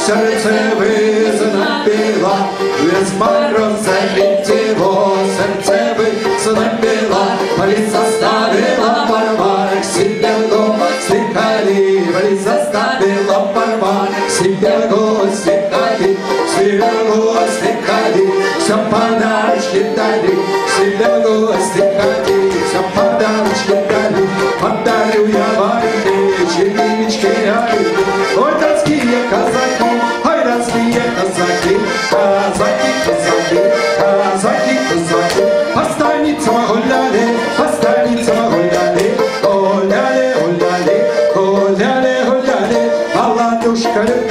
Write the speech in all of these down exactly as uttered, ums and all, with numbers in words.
серце визнапіла, весь мороз залетіло, серце визнапіла, Вали заставила порвать себе гости ходи, Вали заставила порвать себе гости ходи, себе гости ходи, все подарочки дали, себе гости ходи, все подарочки дали, подарю я Варьке чернички ряды. Ой, донские казаки, ой, донские казаки, казаки, казаки, казаки, казаки, по станицам гуляли, по станицам гуляли, гуляли, гуляли, гуляли, гуляли, а ладушка любит.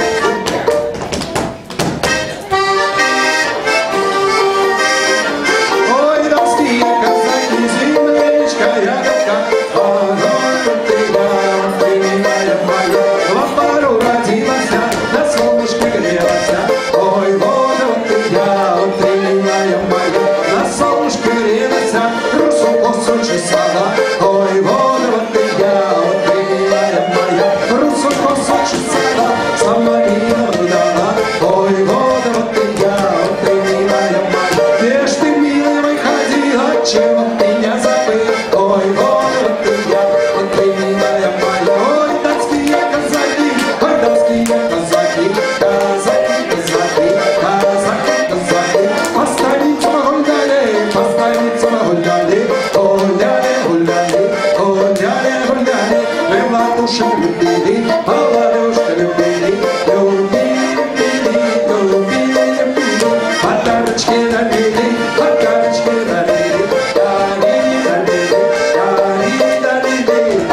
Ой, донские казаки, землячка ягодка, огонь ты я, ты моя моя, в пару родилась, на солнышке грелась. Ой, вот ты я, ты моя моя, на солнышке грелась, русу косу чесала. Ой, вот ты я, ты моя моя, русу косу чесала, сама меня выдала. Ой, вот ты я, ты моя моя, где ж ты, милый, выходила, чего меня забыл? Ой, вот ты я, ты моя моя. Ой, донские казаки, ой, донские казаки, казаки, казаки, казаки, казаки, по станицам гуляли, по станицам гуляли, гуляли, гуляли, гуляли, гуляли, мы ладушек любили, а ладушка любили, любили, любили, любили, любили, подарочки дарили, подарочки дарили, дарили, дарили, дарили, дарили.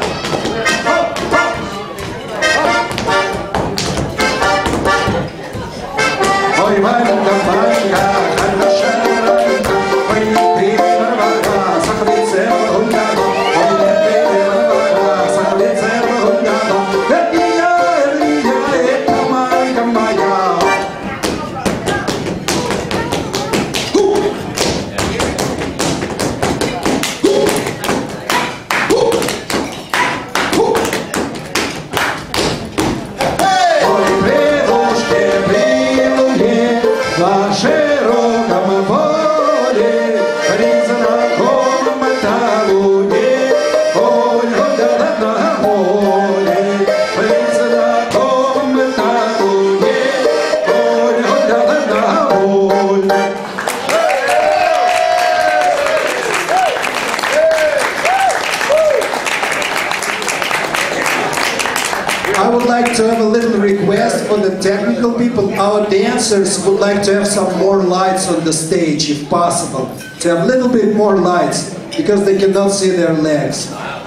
Ой, Варенька, Варенька, хорошая Варенька, ой, ты Варвара, сахлице гуляла, ой, ты Варвара, сахлице гуляла, это я, это я, это Марька моя. Ой, прилужки, прилуги, на широком поле, при знакомом талуне, ой, гуляла на поле, при знакомом талуне, ой, гуляла на поле. I would like to have a little request for the technical people. Our dancers would like to have some more lights on the stage, if possible. To have a little bit more lights, because they cannot see their legs.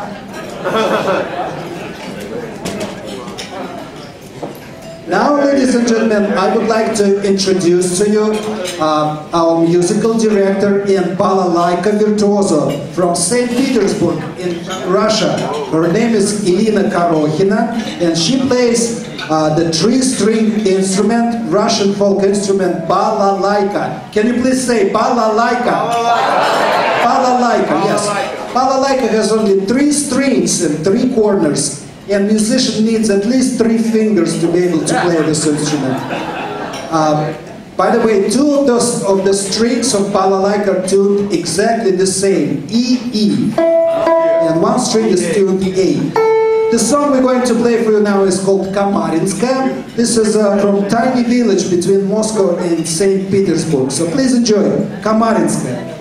Now, ladies and gentlemen, I would like to introduce to you uh, our musical director in balalaika virtuoso from Saint Petersburg in Russia. Her name is Elina Korokhina, and she plays uh, the three-string instrument, Russian folk instrument, balalaika. Can you please say balalaika? Balalaika, yes. Balalaika has only three strings and three corners. And musician needs at least three fingers to be able to play this instrument. Uh, by the way, two of, those, of the strings of balalaika are tuned exactly the same, E, E. And one string is tuned A. The song we're going to play for you now is called Kamarinska. This is uh, from tiny village between Moscow and Saint Petersburg. So please enjoy Kamarinska.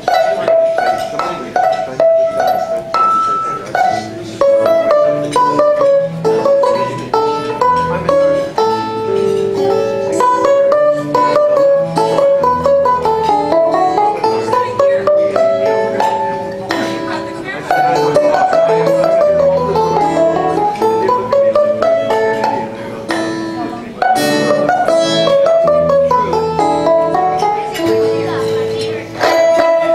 Thank you.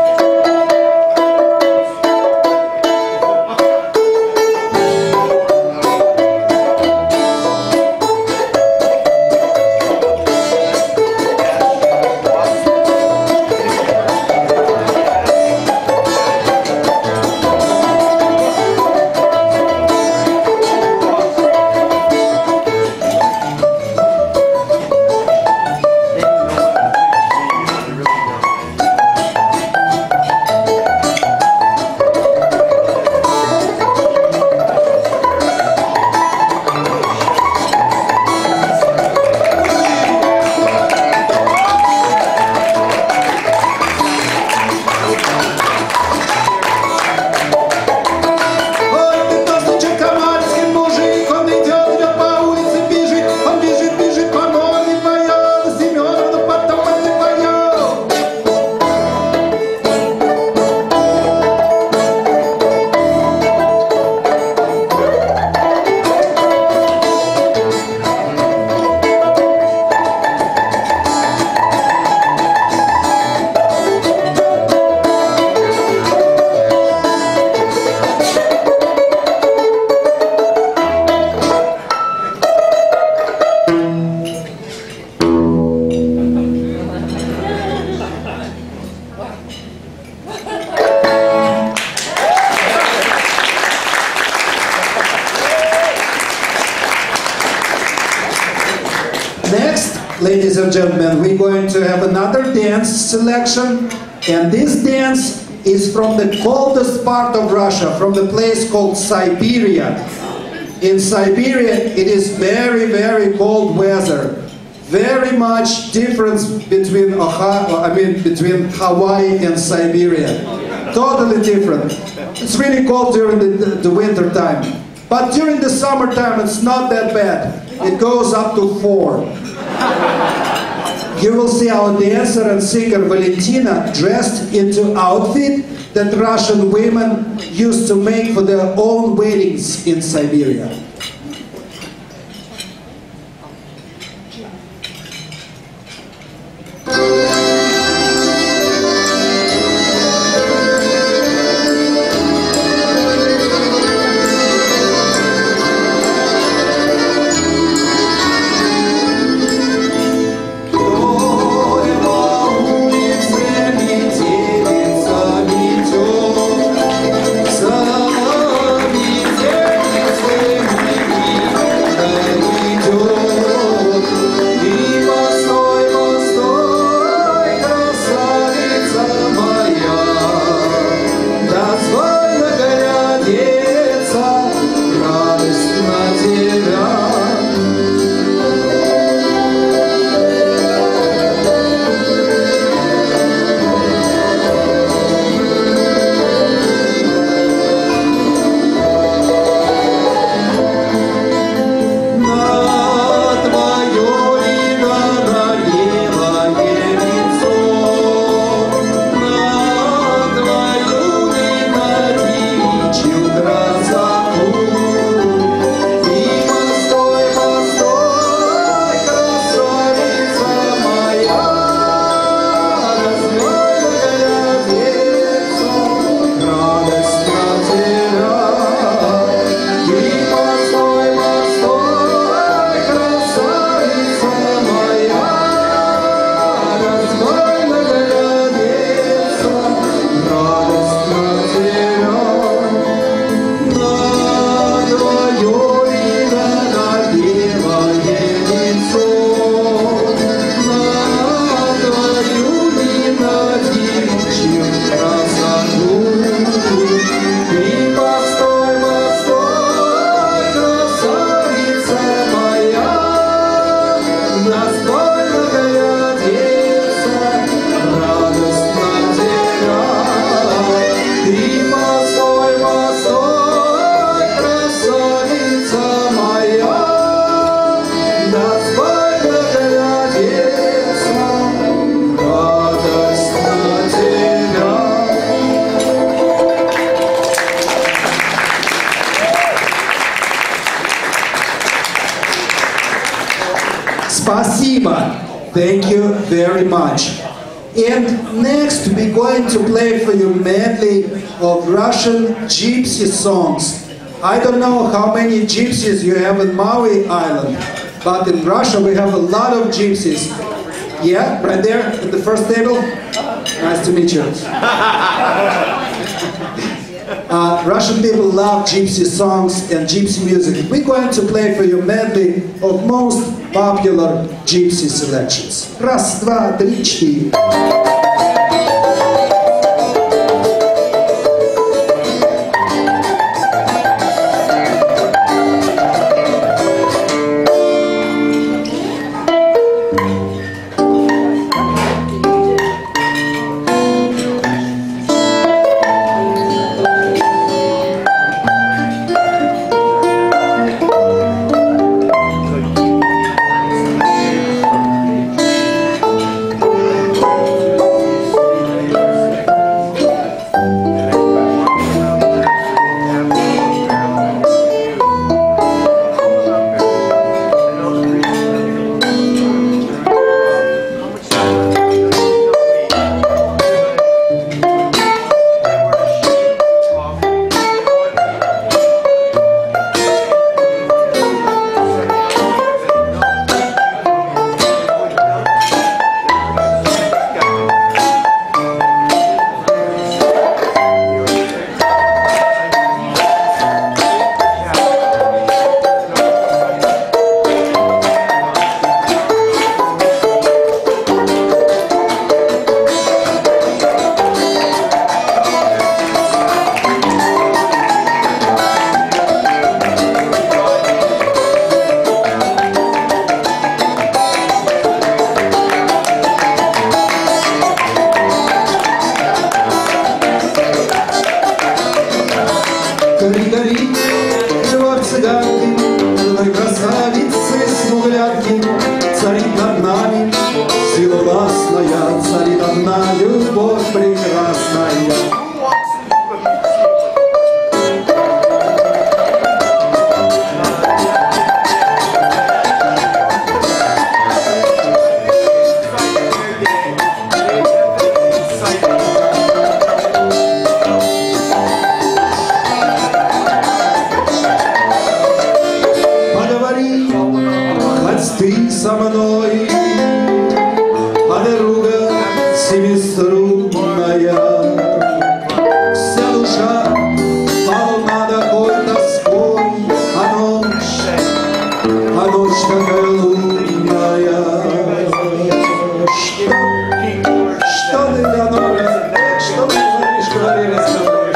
Next, ladies and gentlemen, we're going to have another dance selection, and this dance is from the coldest part of Russia, from the place called Siberia. In Siberia, it is very, very cold weather. Very much difference between Ohio, I mean, between Hawaii and Siberia. Totally different. It's really cold during the, the, the winter time. But during the summertime, it's not that bad. It goes up to four. You will see our dancer and singer Valentina dressed into outfit that Russian women used to make for their own weddings in Siberia. Спасибо. Thank you very much. And next we're going to play for you medley of Russian gypsy songs. I don't know how many gypsies you have in Maui Island, but in Russia we have a lot of gypsies. Yeah, right there at the first table. Nice to meet you. Uh, Russian people love gypsy songs and gypsy music. We're going to play for you medley of most popular gypsy selections. Раз, два, три, четыре. Thank со мной, подруга семиструнная. Вся душа полна такой тоской, а ночь, а ночь такая лунная. Что ты давно, что ты говоришь, говори, разговариваешь?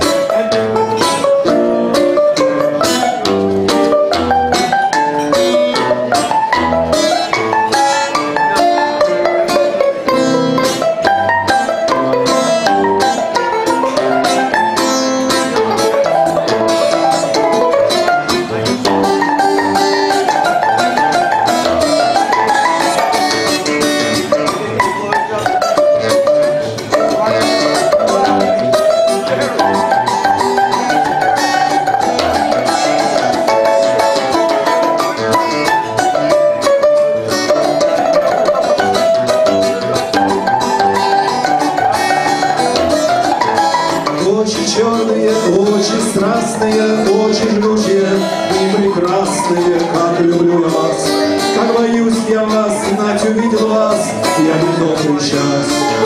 Черные, очень страстные, очень жгучие и прекрасные, как люблю я вас, как боюсь я вас, знать увидел вас, я не добрый час.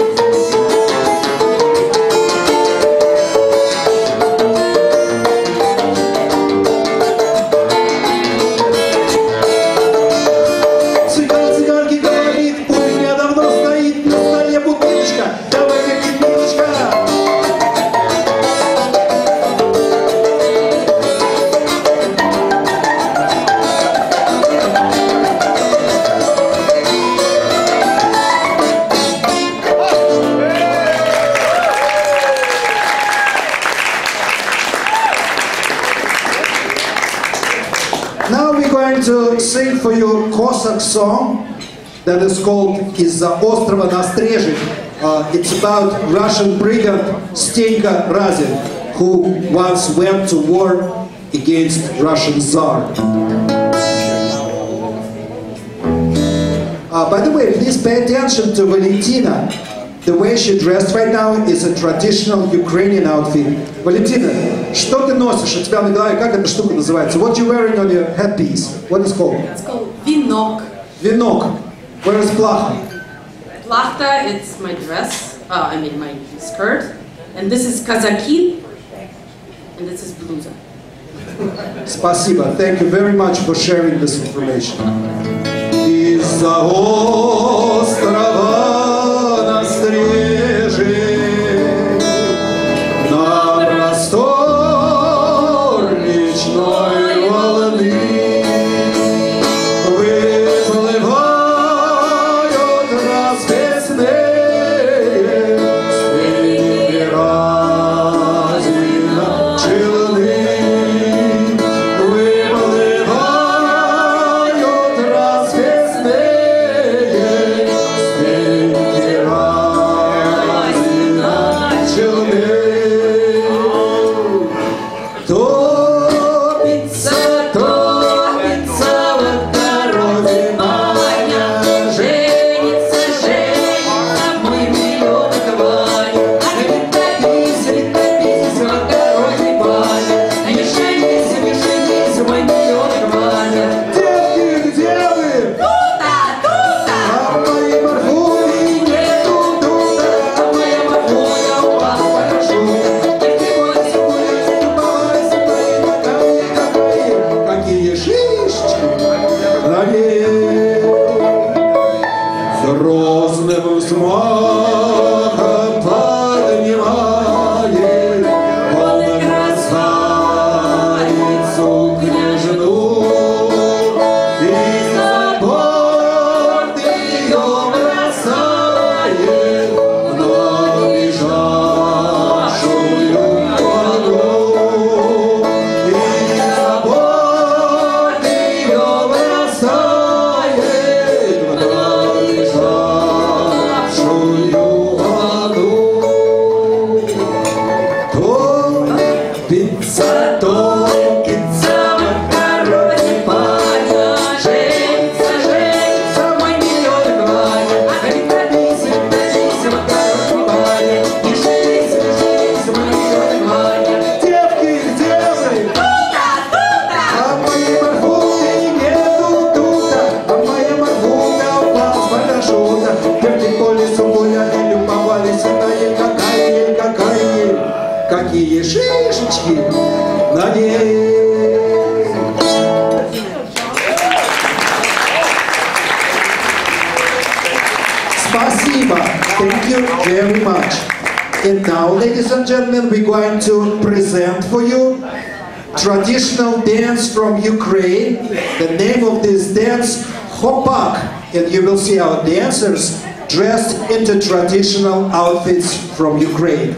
Цыган цыганке говорит, у меня давно стоит на столе бутылочка, давай-ка кипяточка. Now we're going to sing for you Cossack song that is called "Из-за острова на Стрежи." Uh, it's about Russian brigand Stenka Razin, who once went to war against Russian Tsar. Uh, by the way, please pay attention to Valentina. The way she dressed right now is a traditional Ukrainian outfit. Valentina, что ты носишь? У тебя на голове, как эта штука называется? What you wearing on your headpiece? What is it called? It's called Vinok. Vinok. Where is Plachta? Plachta, it's my dress, uh, I mean my skirt. And this is Kazaki, and this is bluza. Спасибо. Thank you very much for sharing this information. Из-за острова на Стрежи, на простор речной волны выплывают расписные спины Разина челны. Выплывают расписные спины Разина челны. Топится, топится в дороге Маня, женится, женится, мой миллионок Ваня. А не топись, не топись в дороге Маня, а не женись, не женись, мой миллионок Ваня. Девки, где вы? Тута, тута! А моей Марфуни нету тута, а моя Марфуня у вас хорошо. Какие шишечки на ней с розным взмахом поднимает он красавицу княжну, и за борт ее бросает на ближайшую воду. И за борт ее бросает на ближайшую Thank you very much. And now, ladies and gentlemen, we're going to present for you traditional dance from Ukraine. The name of this dance, Hopak. And you will see our dancers dressed into traditional outfits from Ukraine.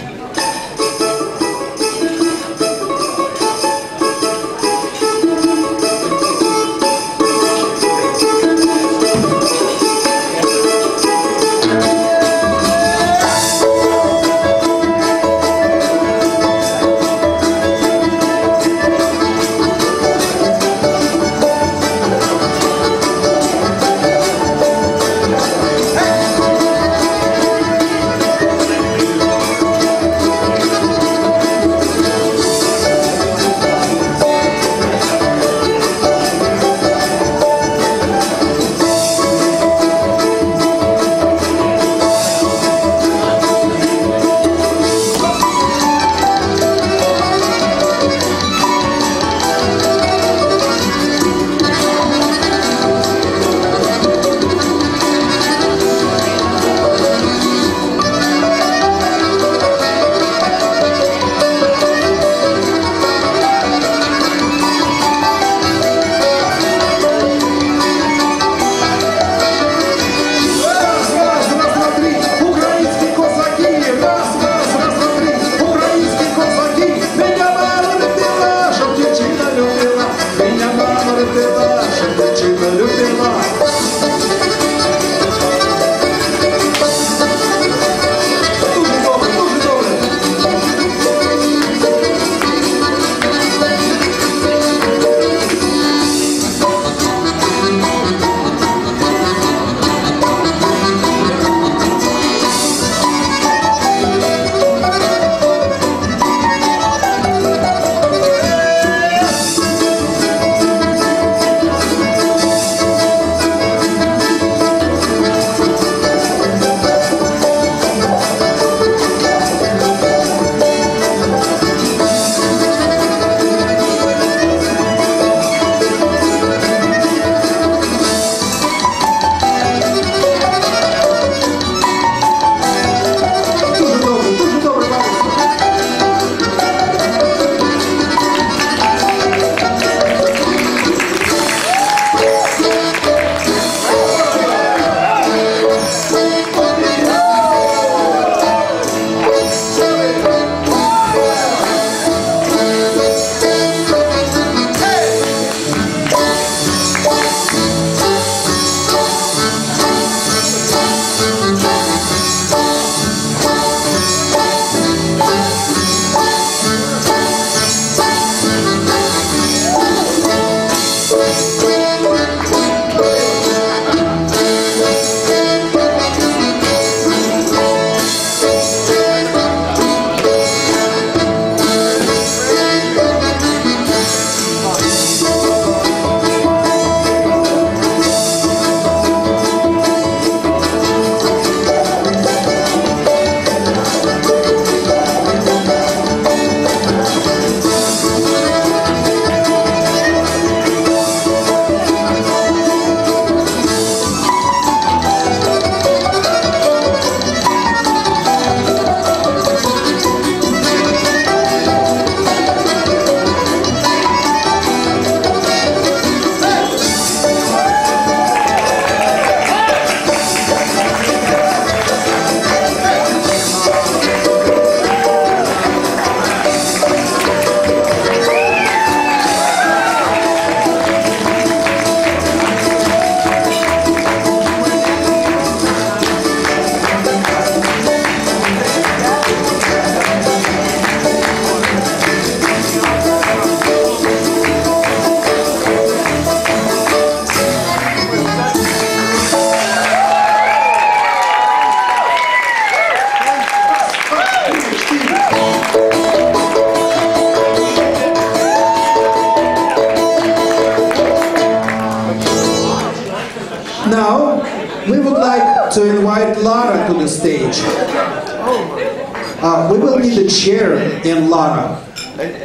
Now, we would like to invite Lara to the stage. Uh, we will need a chair in Lara.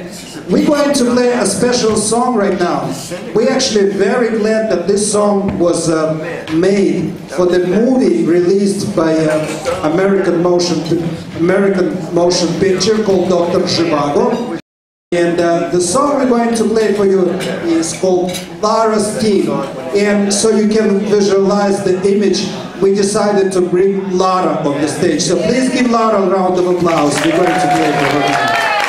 We're going to play a special song right now. We're actually very glad that this song was uh, made for the movie released by uh, American motion American motion picture called Doctor Zhivago. And uh, the song we're going to play for you is called Lara's Team. And so you can visualize the image, we decided to bring Lara on the stage. So please give Lara a round of applause. We're going to play for her now.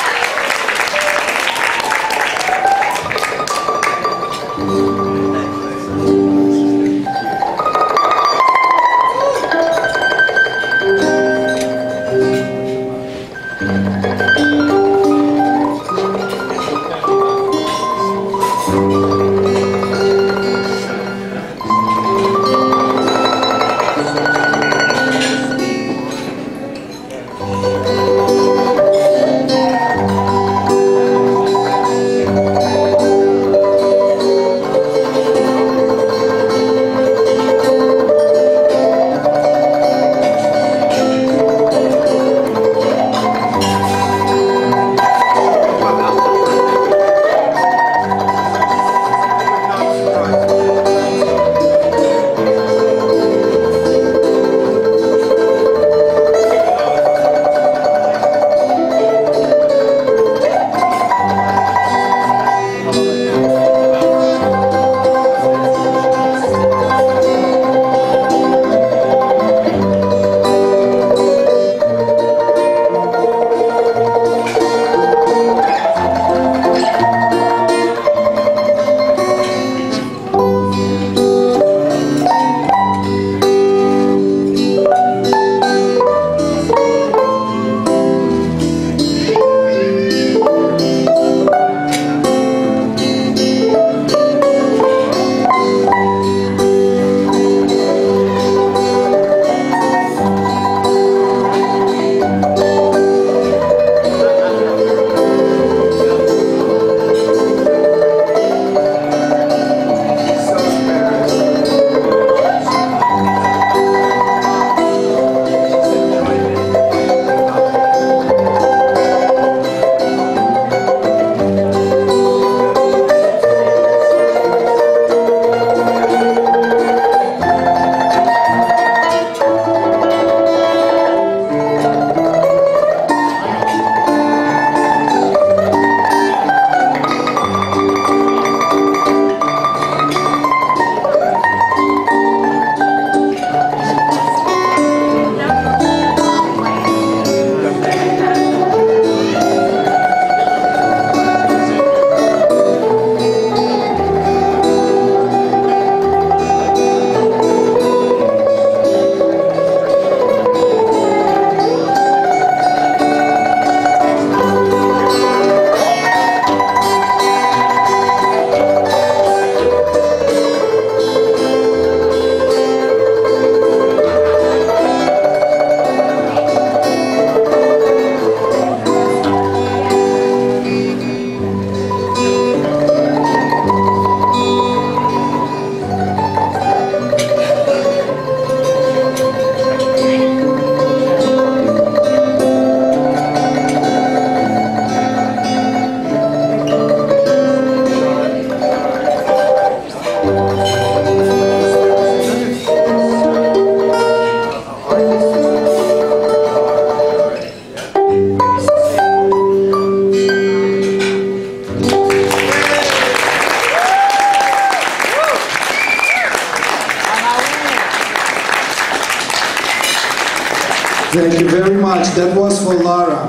Thank you very much. That was for Lara.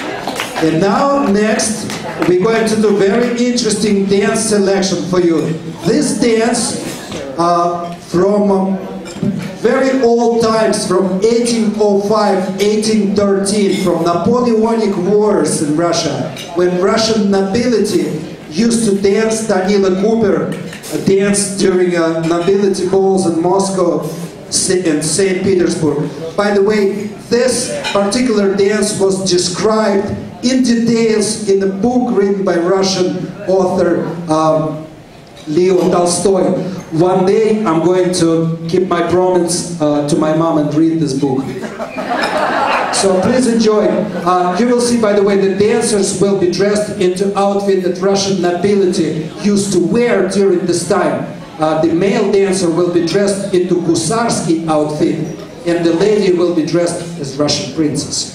And now, next, we're going to do very interesting dance selection for you. This dance uh, from um, very old times, from eighteen oh five, eighteen thirteen, from Napoleonic Wars in Russia, when Russian nobility used to dance Danila Cooper, uh, danced during uh, nobility balls in Moscow and Saint Petersburg. By the way, this particular dance was described in details in a book written by Russian author um, Leo Tolstoy. One day I'm going to keep my promise uh, to my mom and read this book. So please enjoy. Uh, you will see, by the way, the dancers will be dressed into outfit that Russian nobility used to wear during this time. Uh, the male dancer will be dressed into Gusarsky outfit, and the lady will be dressed as Russian princess.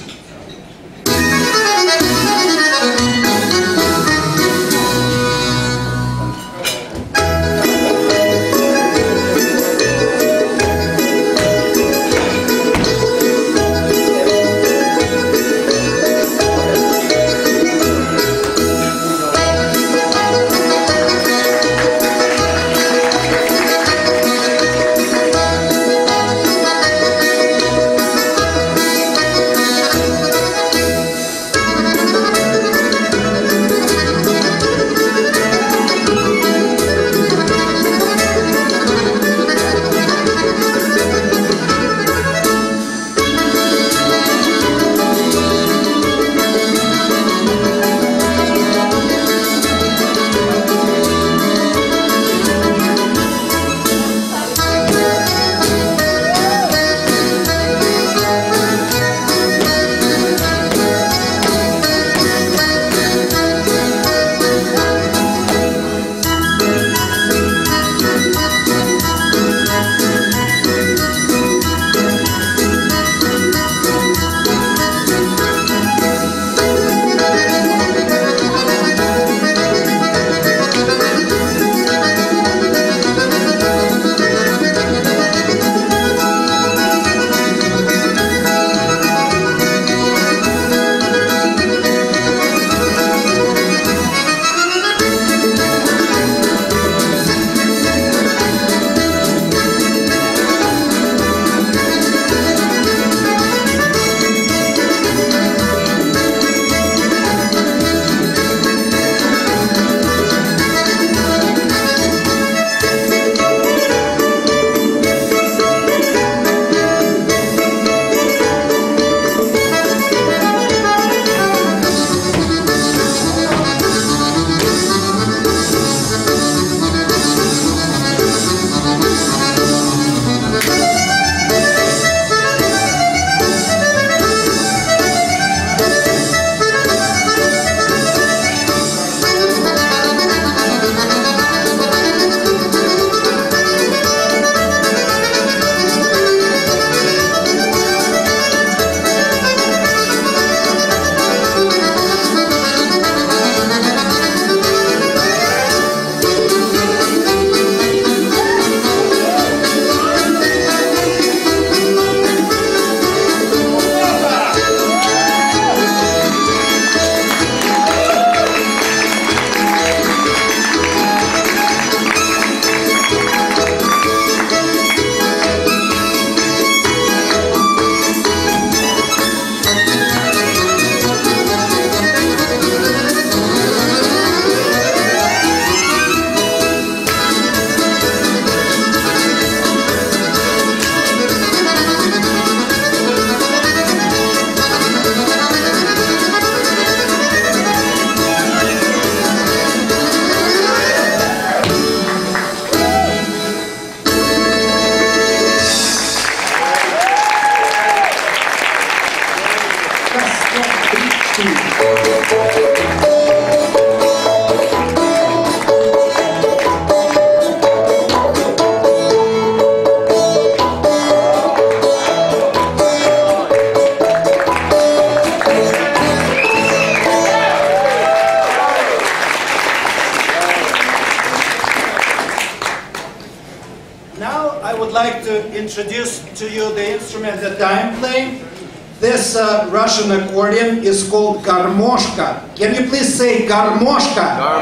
Introduce to you the instrument that I'm playing. This uh, Russian accordion is called garmoshka. Can you please say garmoshka?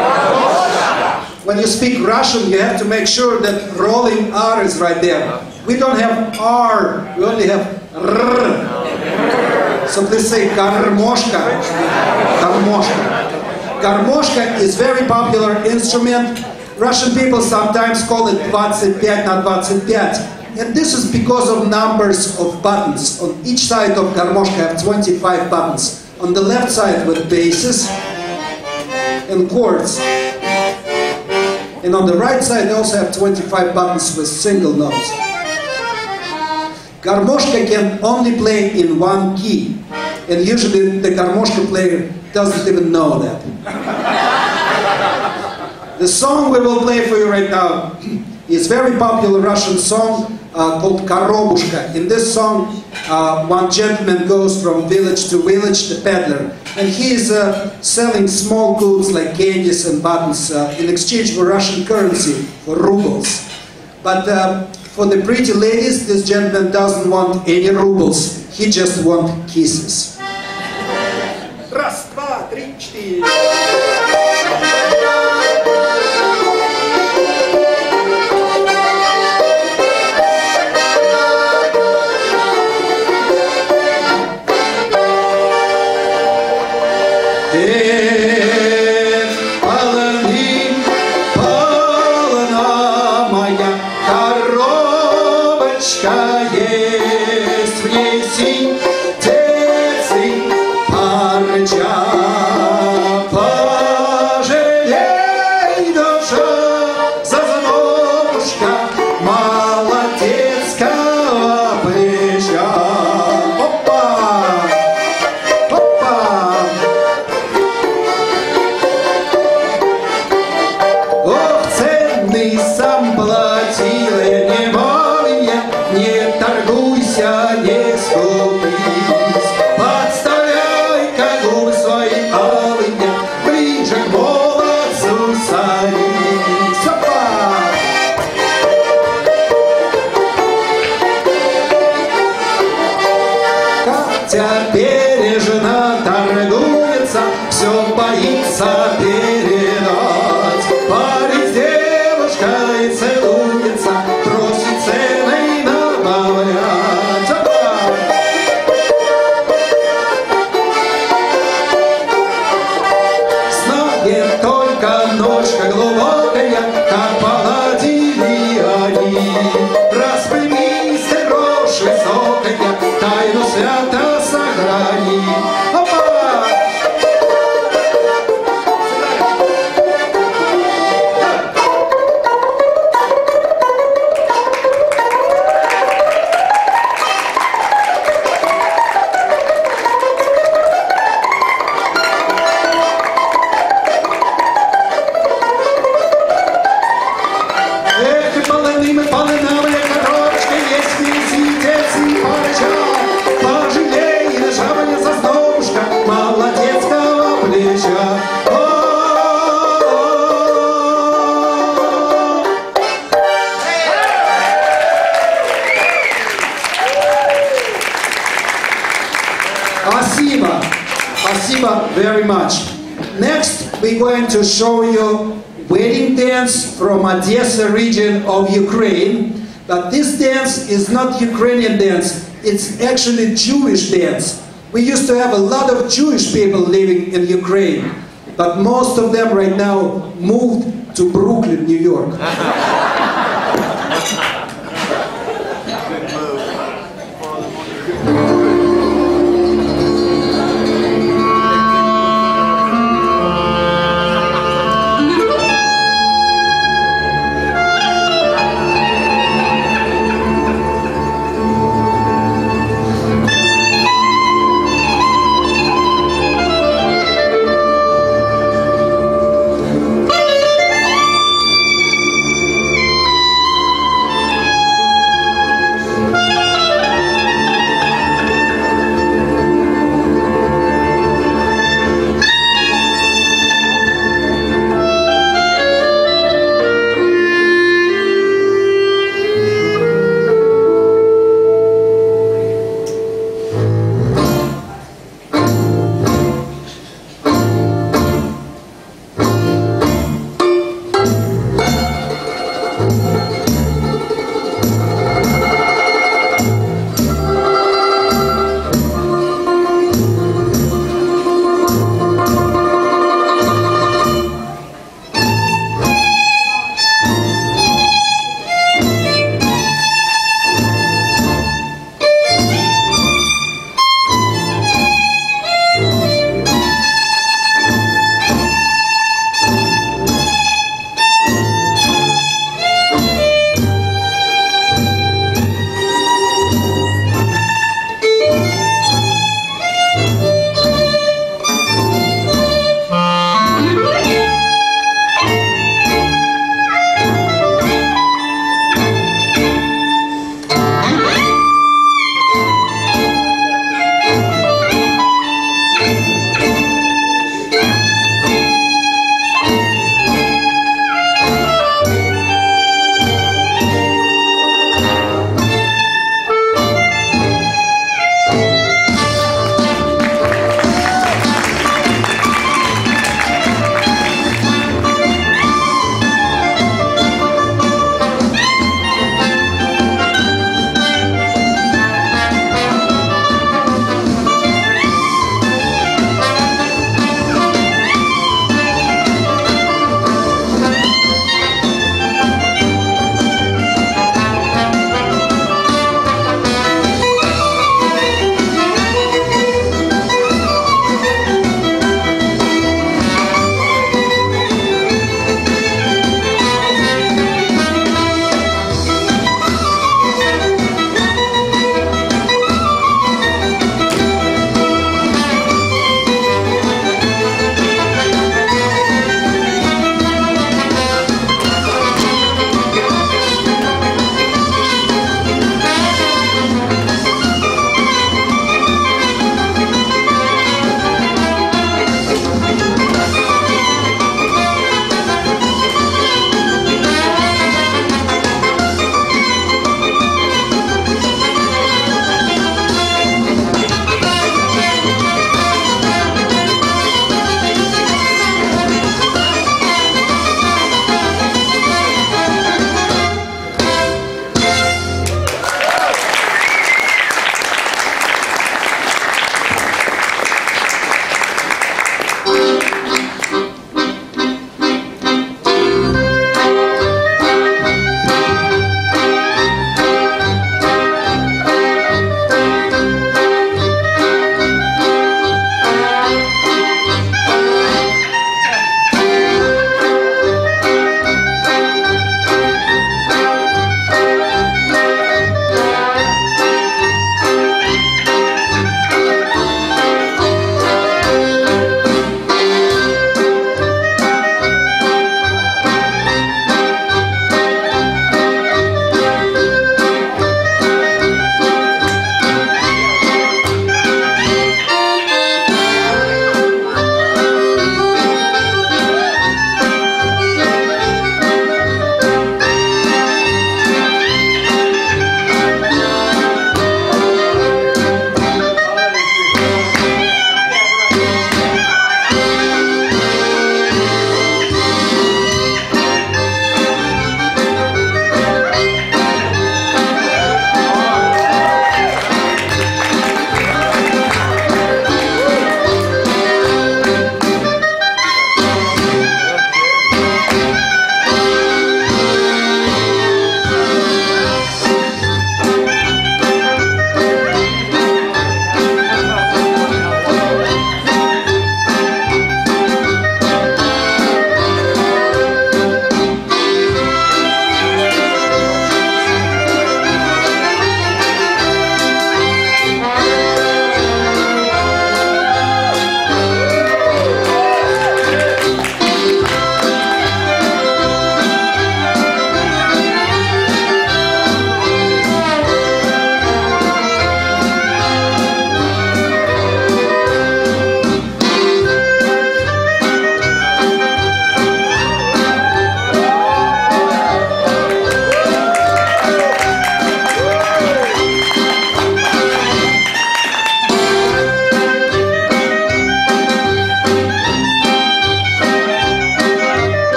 Garmoshka. When you speak Russian, you have to make sure that rolling R is right there. We don't have R, we only have R. So please say garmoshka. Garmoshka. Garmoshka is very popular instrument. Russian people sometimes call it двадцать пять на двадцать пять. And this is because of numbers of buttons. On each side of garmoshka have twenty-five buttons. On the left side with basses and chords. And on the right side they also have twenty-five buttons with single notes. Garmoshka can only play in one key, and usually the garmoshka player doesn't even know that. The song we will play for you right now is a very popular Russian song uh, called Korobushka. In this song, uh, one gentleman goes from village to village, the peddler, and he is uh, selling small goods like candies and buttons uh, in exchange for Russian currency, for rubles. But uh, for the pretty ladies, this gentleman doesn't want any rubles, he just wants kisses. Раз, два, три, четыре. Бережно торгуется, все боится передать. Парень с девушкой целуется, просит цены добавлять. С ноги только ночка глубокая, как поладили они. Распрямись, ты рожь высокая, тайну свято сохрани. Эх, полыным и полынавая коробочка, есть визитец и парочка. Пожалей, нажавая заснушка молодецкого плеча. Спасибо. Спасибо very much. Next, we're going to show you wedding dance from Odessa region of Ukraine. But this dance is not Ukrainian dance, it's actually Jewish dance. We used to have a lot of Jewish people living in Ukraine, but most of them right now moved to Brooklyn, New York.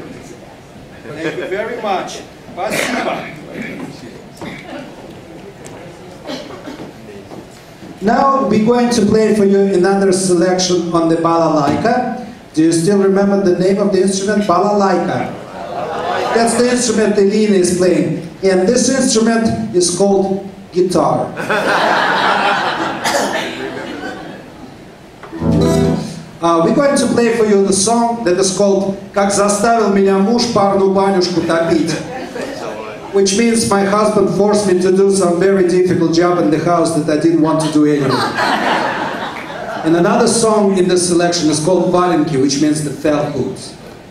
Thank you very much. Спасибо. Now we're going to play for you another selection on the balalaika. Do you still remember the name of the instrument? Balalaika. That's the instrument Elena is playing. And this instrument is called guitar. Uh, we're going to play for you the song that is called «Как заставил меня муж парную банюшку топить», which means my husband forced me to do some very difficult job in the house that I didn't want to do anymore. And another song in this selection is called «Валенки», which means the felt boots.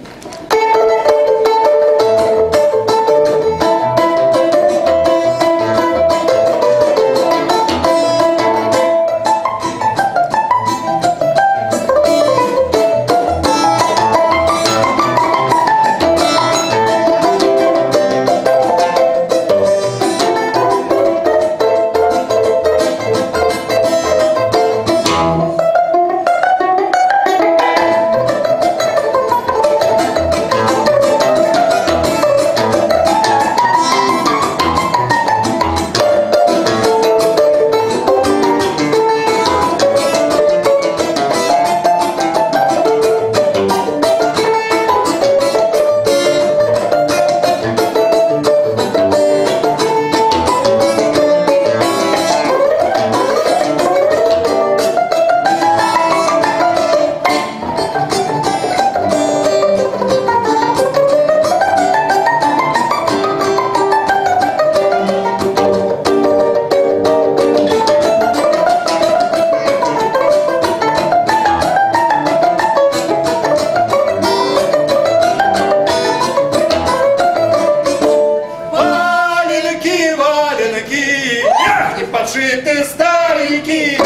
Подшиты старенькие.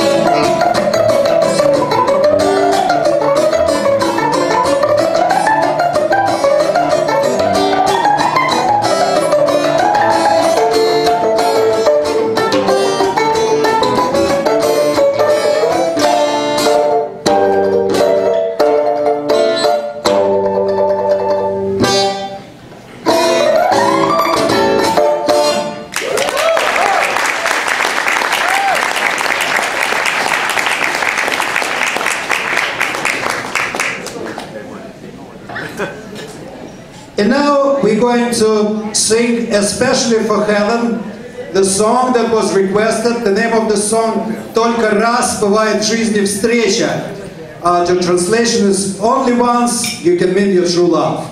And now we're going to sing, especially for Helen, the song that was requested. The name of the song «Только раз бывает в жизни встреча». Uh, the translation is «Only once you can meet your true love».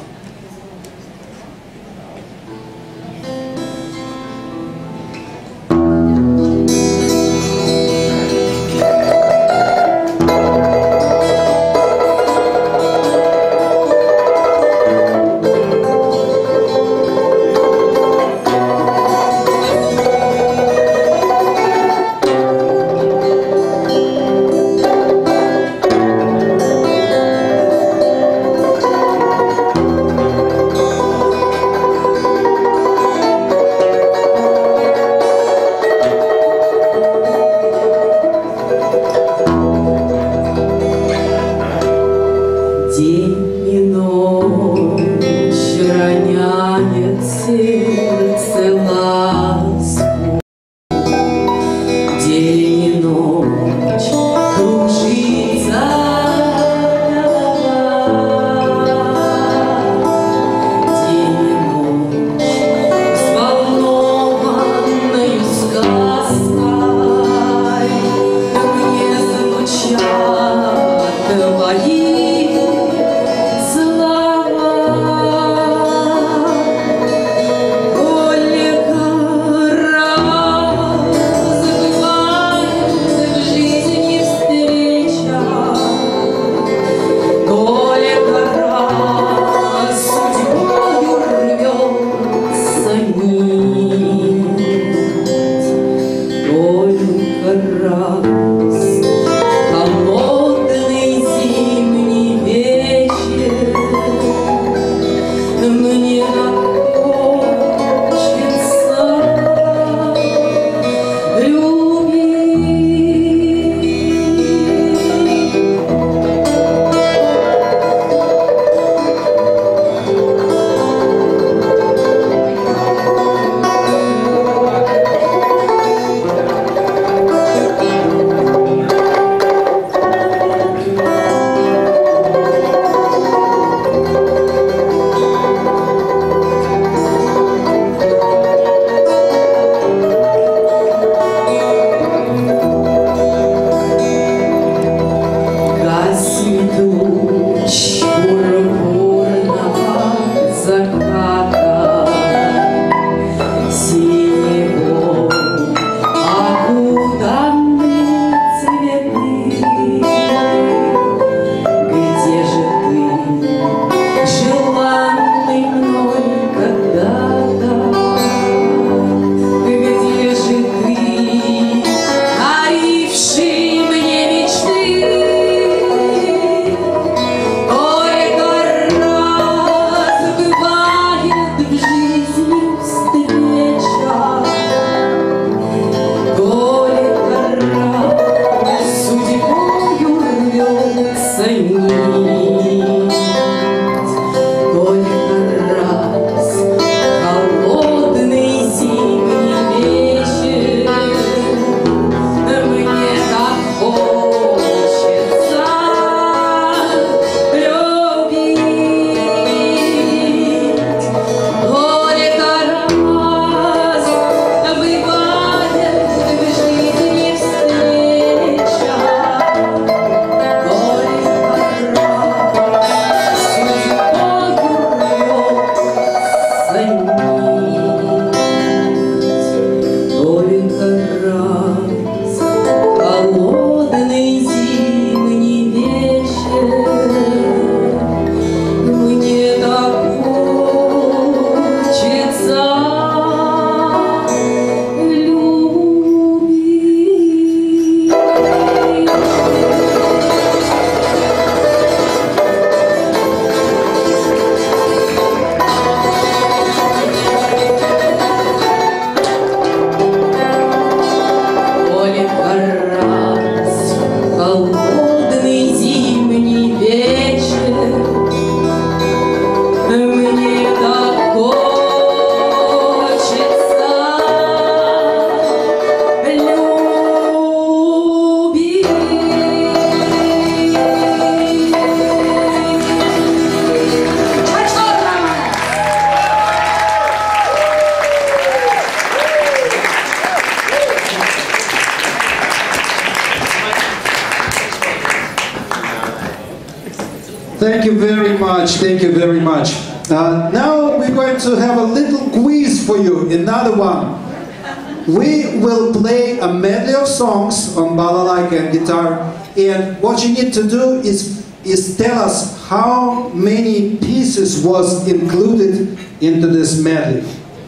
thank you very much. Thank you very much. Uh, now we're going to have a little quiz for you. Another one. We will play a medley of songs on balalaika and guitar, and what you need to do is is tell us how many pieces was included into this medley.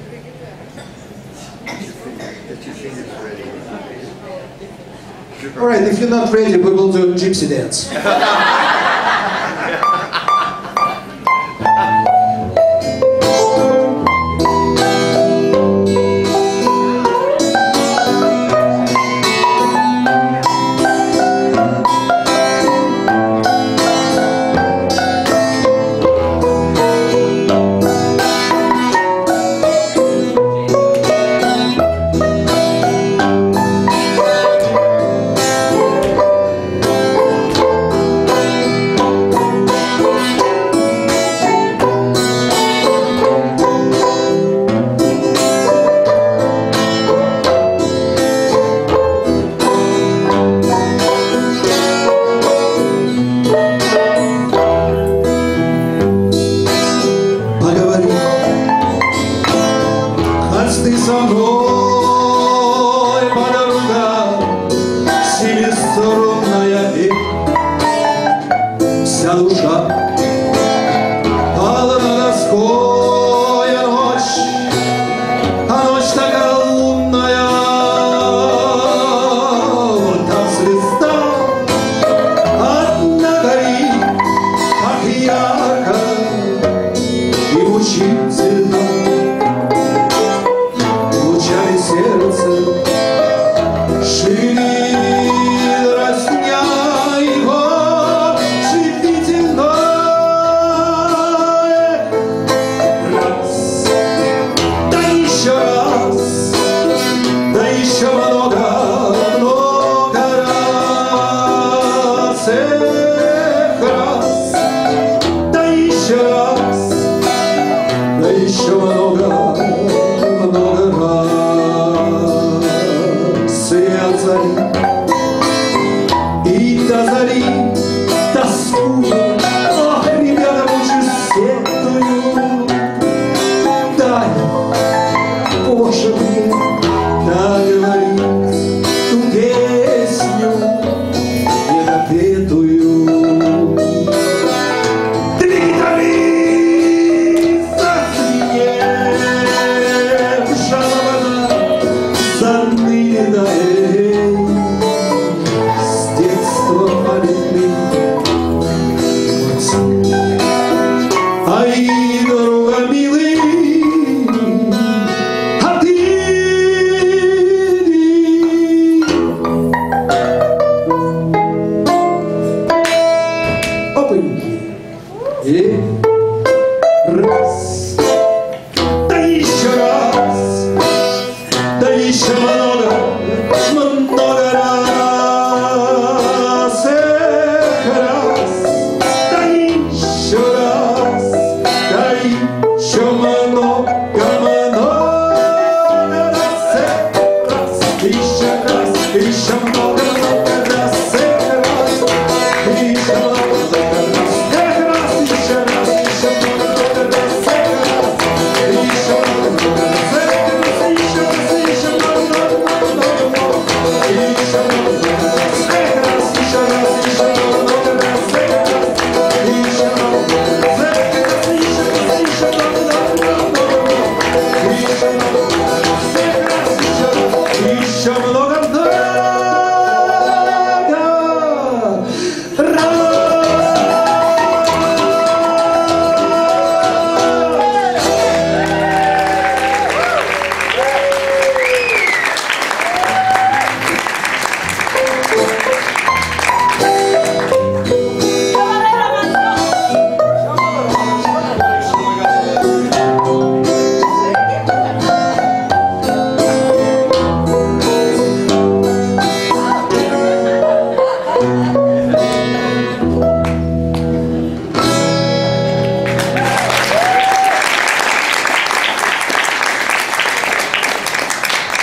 All right, if you're not ready, we will do gypsy dance.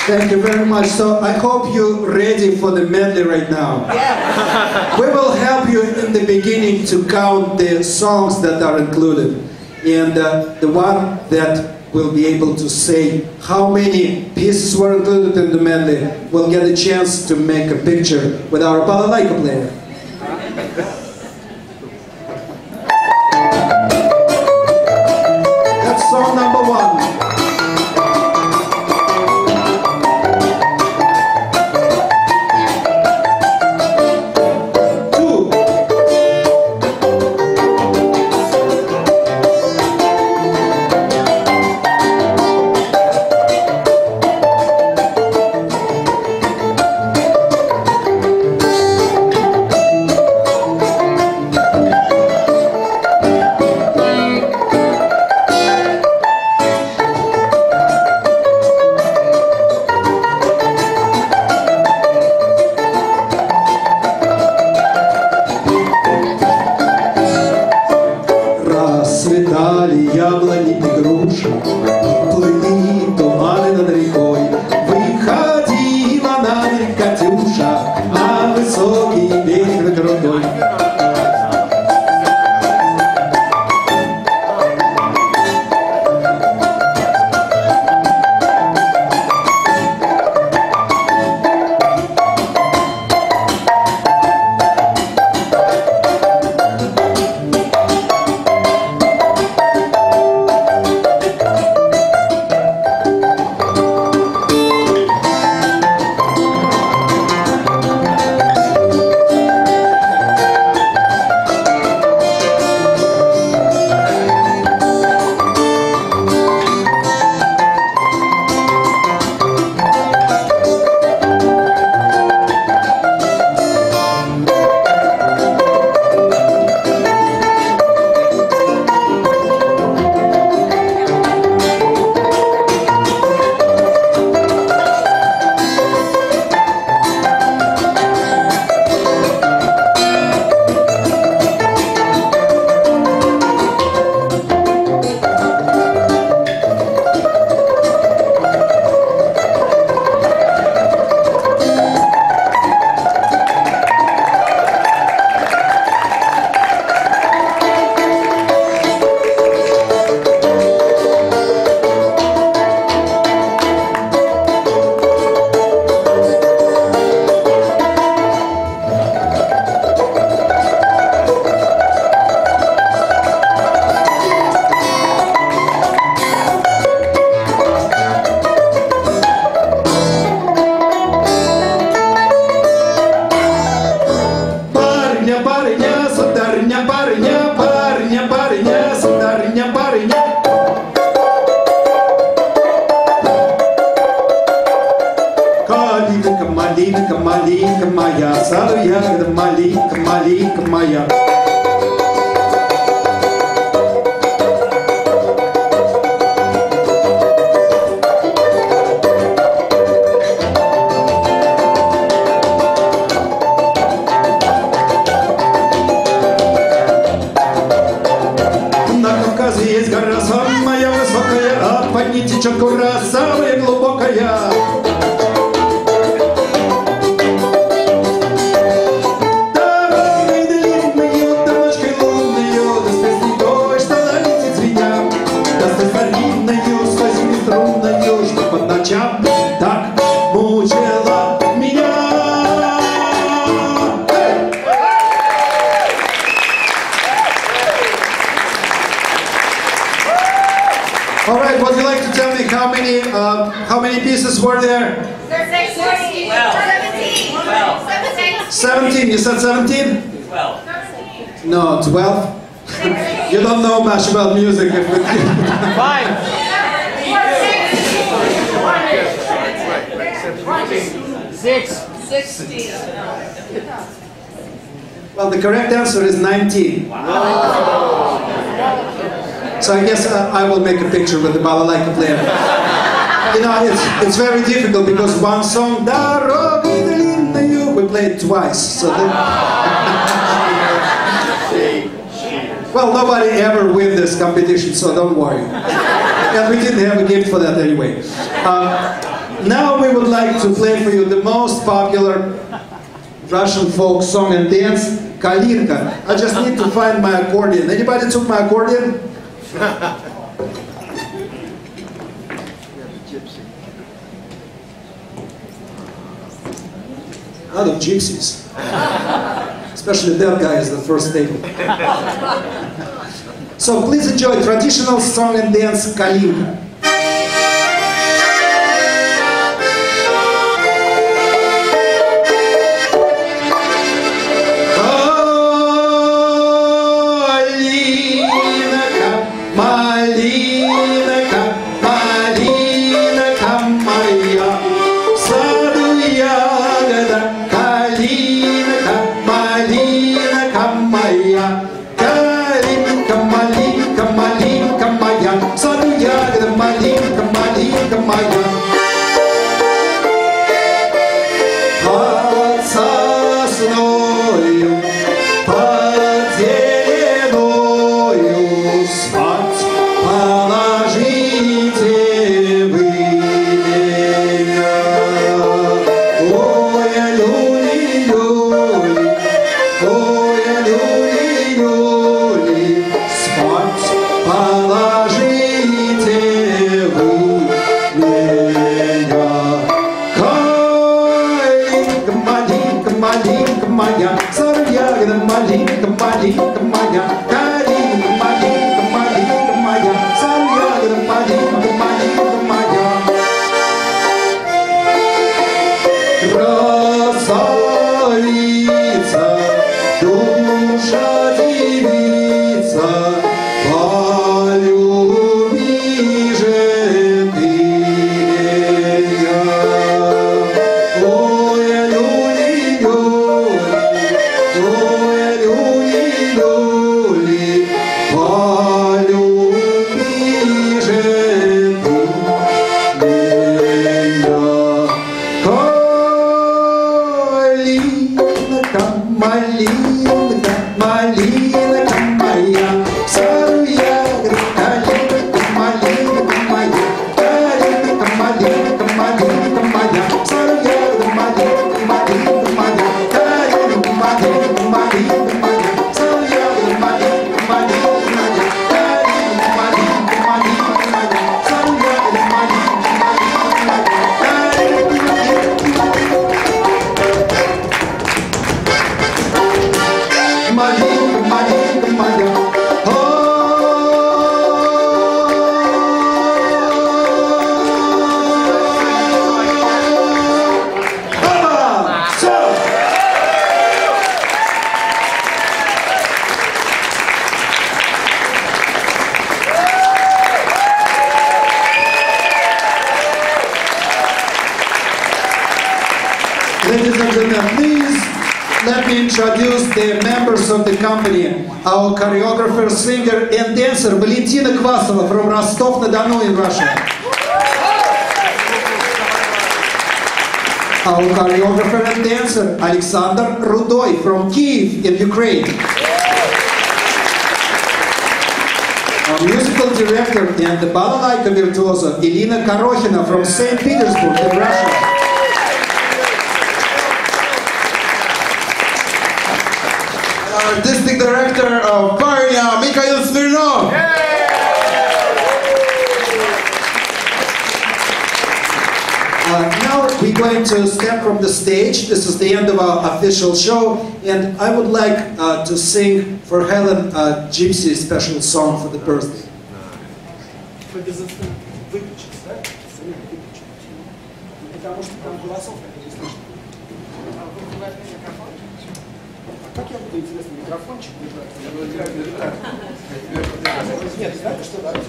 Thank you very much. So I hope you're ready for the medley right now. Yeah. We will help you in the beginning to count the songs that are included. And uh, the one that will be able to say how many pieces were included in the medley will get a chance to make a picture with our balalaika player. That's song number one. Расцветали яблони и груши, плыли туманы над рекой. Выходила на берег Катюша, на высокий берег крутой. Малинка, малинка моя, саду ягода, малинка, малинка моя. На Кавказе есть гора самая высокая, а под ней течет гора самая глубокая. Так мучила меня. All right, would you like to tell me how many uh, how many pieces were there? Seventeen. Twelve. Seventeen. You said seventeen? Twelve. No, twelve. You don't know much about music. Five. Six. Sixty. Well, the correct answer is nineteen. Wow. So I guess uh, I will make a picture with the balalaika player. You know, it's, it's very difficult because one song, "Дорога длинную," we play it twice. So then well, nobody ever win this competition, so don't worry. And we didn't have a gift for that anyway. Uh, Now we would like to play for you the most popular Russian folk song and dance, Kalinka. I just need to find my accordion. Anybody took my accordion? A lot of gypsies. Especially that guy is the first table. So please enjoy traditional song and dance, Kalinka. Ladies and gentlemen, please let me introduce the members of the company. Our choreographer, singer and dancer Valentina Kvasova from Rostov-na-Donu in Russia. Our choreographer and dancer Alexander Rudoy from Kyiv in Ukraine. Our musical director and the balalaika virtuoso Elina Korokhina from Saint Petersburg in Russia. Artistic director of Varya, Mikhail Smirnov. Uh, now we're going to step from the stage. This is the end of our official show, and I would like uh, to sing for Helen a gypsy special song for the birthday. Как я буду, интересно, микрофончик держать? Нет, знаете что, да?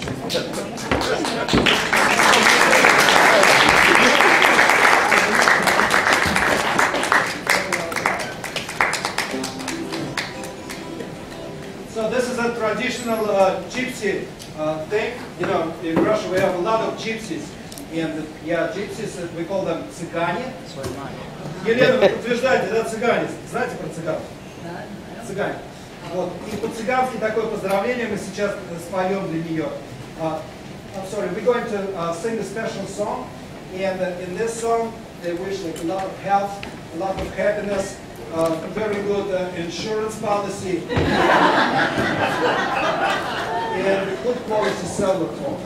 So this is a traditional uh, gypsy uh, thing. You know, in Russia we have a lot of gypsies. And yeah, gypsies, we call them цыгане. Елена, вы подтверждаете, да, цыгане? Знаете про цыган? Цыгане. Вот. И по-цыгански такое поздравление мы сейчас споем для нее. Uh, I'm sorry, we're going to uh, sing a special song. And uh, in this song, they wish like a lot of health, a lot of happiness, uh, a very good uh, insurance policy, and a good quality cell phone.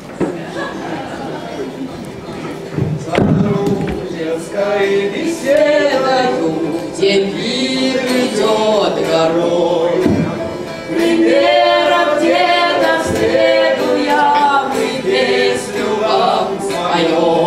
Дружеской беседою, где пир идет горой, примером где-то следуя, мы песню вам споем.